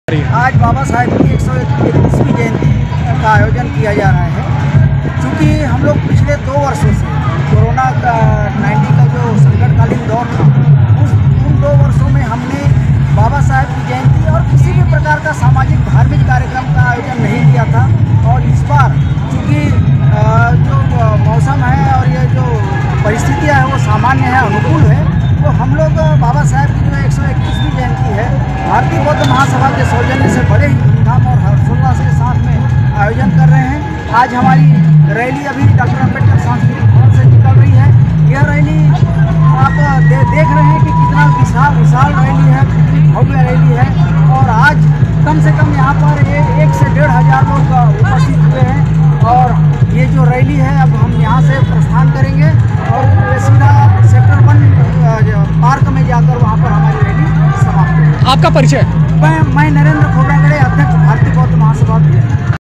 आज बाबा साहेब की 131वीं जयंती का आयोजन किया जा रहा है। चूँकि हम लोग पिछले 2 वर्षों से कोरोना का 19 का जो संकटकालीन दौर था, उन 2 वर्षों में हमने बाबा साहेब की जयंती और किसी भी प्रकार का सामाजिक धार्मिक कार्यक्रम का आयोजन नहीं किया था। और इस बार चूँकि जो मौसम है और ये जो परिस्थितियाँ है वो सामान्य है, अनुकूल है, तो हम लोग बाबा साहेब की जो 131वीं जयंती है भारतीय बौद्ध महासभा के सौजन्य से बड़े ही धूमधाम और हर्षोल्लास के साथ में आयोजन कर रहे हैं। आज हमारी रैली अभी डॉक्टर अम्बेडकर सांस्कृतिक भवन से निकल रही है। यह रैली आप देख रहे हैं कि कितना विशाल रैली है, कितनी भव्य रैली है। और आज कम से कम यहाँ पर 1 से 1,500 लोग उपस्थित हुए हैं। और ये जो रैली है अब हम यहाँ से प्रस्थान करेंगे और सीधा सेक्टर 1 पार्क में जाकर वहाँ पर हमारी रैली समाप्त होगी। आपका परिचय? मैं नरेंद्र